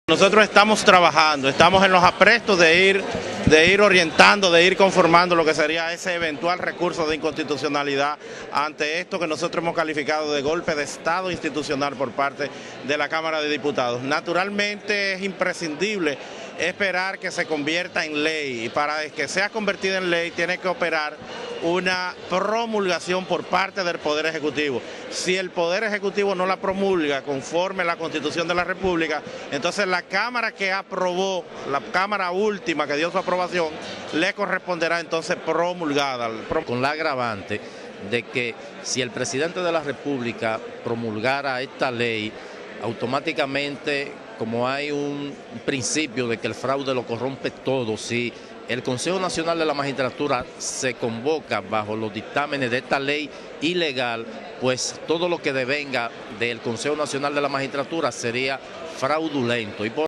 Nosotros estamos trabajando, estamos en los aprestos de ir orientando, de ir conformando lo que sería ese eventual recurso de inconstitucionalidad ante esto que nosotros hemos calificado de golpe de Estado institucional por parte de la Cámara de Diputados. Naturalmente es imprescindible esperar que se convierta en ley, y para que sea convertida en ley tiene que operar una promulgación por parte del Poder Ejecutivo. Si el Poder Ejecutivo no la promulga conforme a la Constitución de la República, entonces la Cámara que aprobó, la Cámara última que dio su aprobación, le corresponderá entonces promulgada. Con la agravante de que si el presidente de la República promulgara esta ley, automáticamente, como hay un principio de que el fraude lo corrompe todo, si el Consejo Nacional de la Magistratura se convoca bajo los dictámenes de esta ley ilegal, pues todo lo que devenga del Consejo Nacional de la Magistratura sería fraudulento.